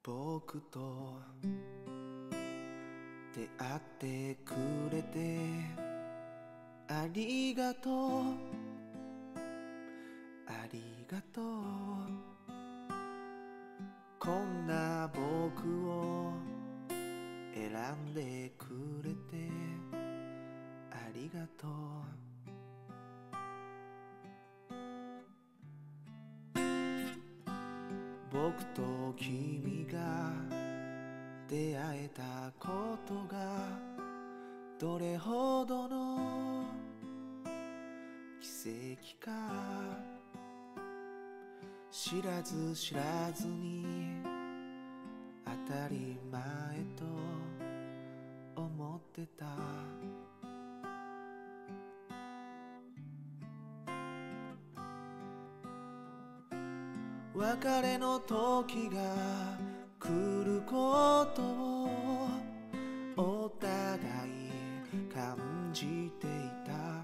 僕と出会ってくれてありがとう、ありがとう。こんな僕を選んでくれてありがとう。僕と君が出会えたことがどれほどの奇跡か、知らず知らずに当たり前と思ってた。別れの時が来ることをお互い感じていた。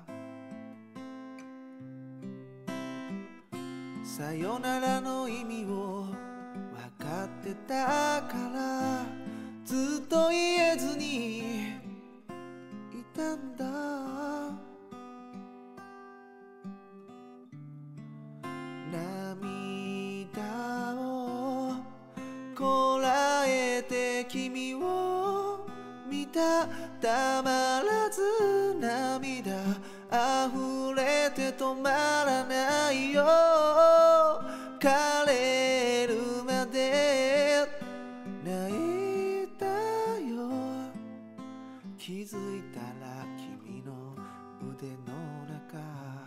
さよならの意味を分かってたからずっと言えずにいたんだ。涙をこらえて君を見た、たまらず涙溢れて止まらないよ。枯れるまで泣いたよ。気づいたら君の腕の中、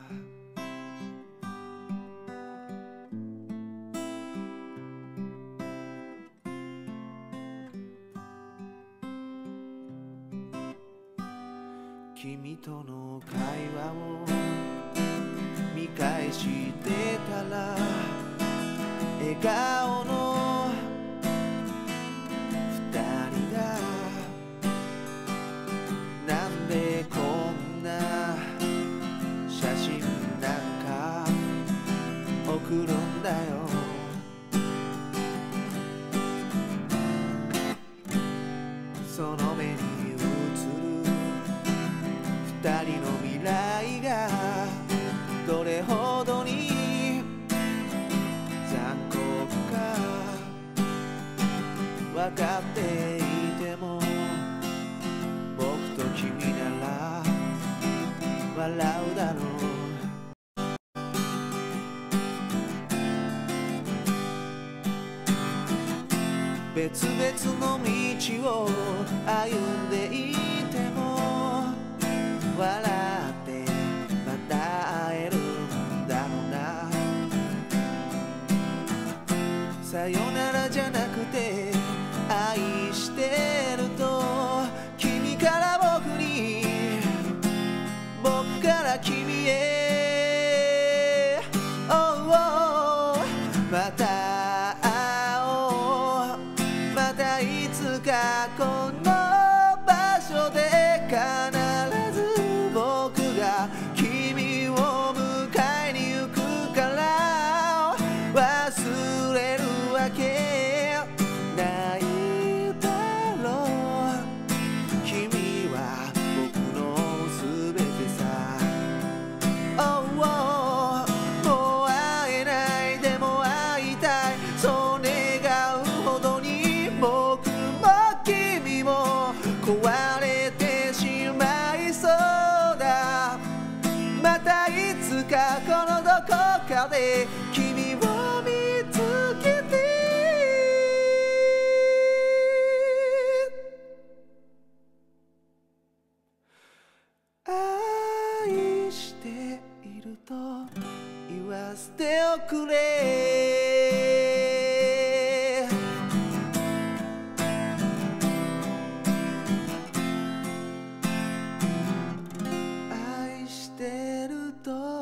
君との会話を見返してたら笑顔の二人がなんでこんな写真なんか送るんだよ。その目に映る二人の未来がどれほどに残酷か分かっていても僕と君なら笑うだろう。別々の道を歩んでいても笑ってまた会えるんだろうな。さよならじゃなくて愛してると君から僕に僕から君へ、oh, oh, また会おう、またいつかこの場所で必ず僕が君を迎えに行くから忘れるわけないだろう。君は僕の全てさ、oh, oh, もう会えないでも会いたい、そう願うほどに僕も君も壊れてしまいそうだ。またいつかこのどこかで君を見つけて愛していると言わせておくれ。愛してると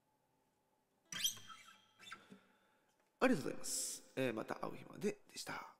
ありがとうございます。また会う日まででした。